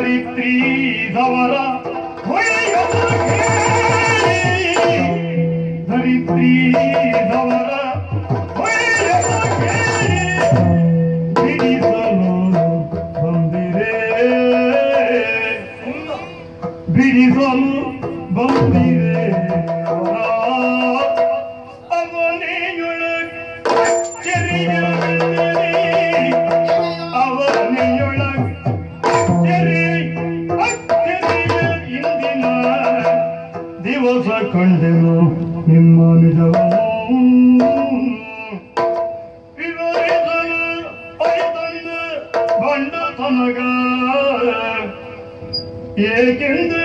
ಧರಿತ್ರಿ ಧವರ ಧರಿತ್ರಿ ಧವರ ಬಿಡಿಸಲು ಬಂದಿರೆ ಬಿಡಿಸಲು ಬಂದಿರೆ ಅವನೆಯೊಳಗೆ ಅವನೆಯೊಳಗೆ ಇಂದಿನ ದಿವಸ ಕಂಡೆನು ನಿಮ್ಮ ನಿಜವನ್ನು ವಿವರಿಸಲು ಐದೊಂದು ಬಂಡತನಗ ಏಕೆಂದು